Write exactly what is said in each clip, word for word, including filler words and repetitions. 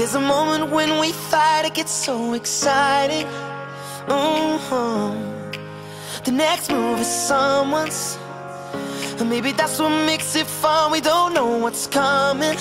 There's a moment when we fight, it gets so exciting. Mm-hmm. The next move is someone's, and maybe that's what makes it fun. We don't know what's coming.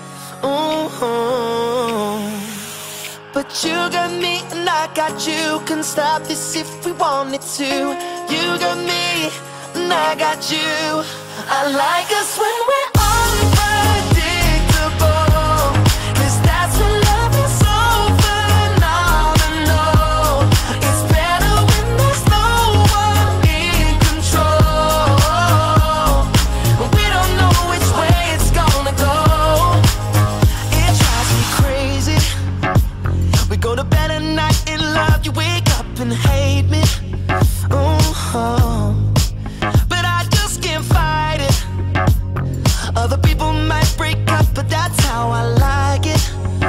Mm-hmm. But you got me and I got you. Couldn't stop this if we wanted to. You got me and I got you. I like us when we're unpredictable, 'cause that's when love is so phenomenal. It's better when there's no one in control. We don't know which way it's gonna go. It drives me crazy. We go to bed at night in love, you wake up and hate me. Oh, but I just can't fight it. Other people might break up, but that's how I like it.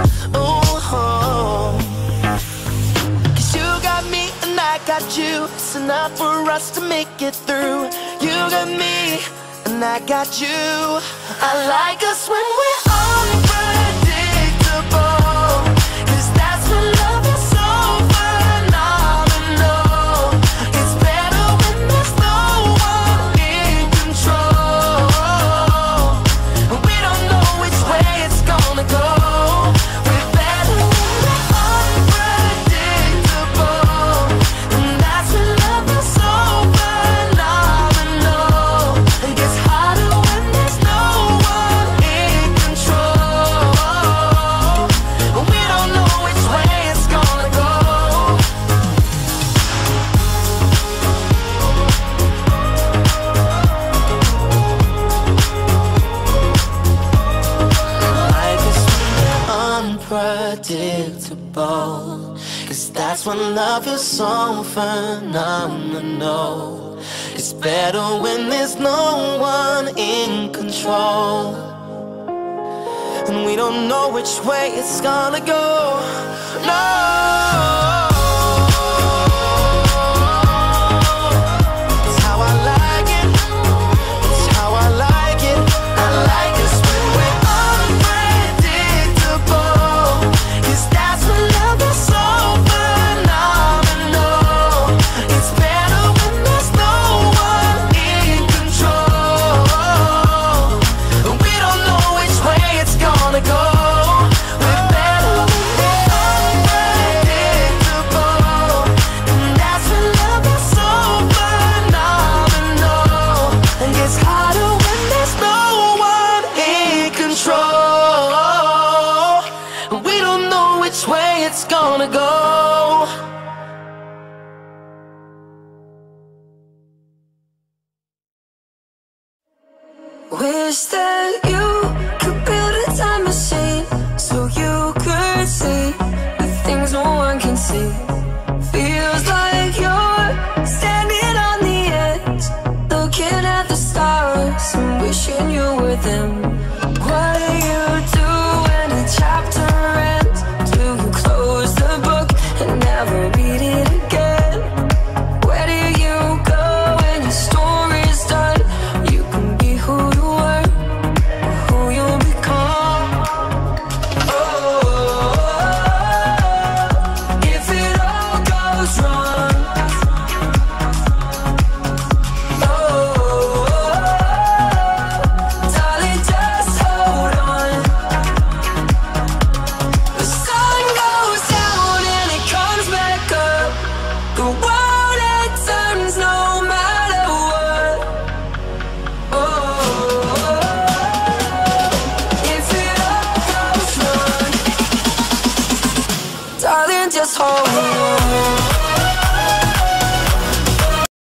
Oh, 'cause you got me and I got you. It's enough for us to make it through. You got me and I got you. I like us when we're unpredictable, 'cause that's when love is so phenomenal. It's better when there's no one in control. We don't know which way it's gonna go. We're better when we're unpredictable, and that's when love is so phenomenal. It gets harder when there's no one in control. We don't know which way it's gonna go. Life is unpredictable, 'cause that's when love is so phenomenal. It's better when there's no one in control, and we don't know which way it's gonna go. No. It's how I like it. It's how I like it. I like us when we're unpredictable, 'cause that's when love is so phenomenal. It's better when there's no one in control. We don't know which way it's gonna go. We're better when we're unpredictable, and that's when love is so phenomenal. And it's harder when there's no one in control. We don't know which way it's gonna go. Wish that you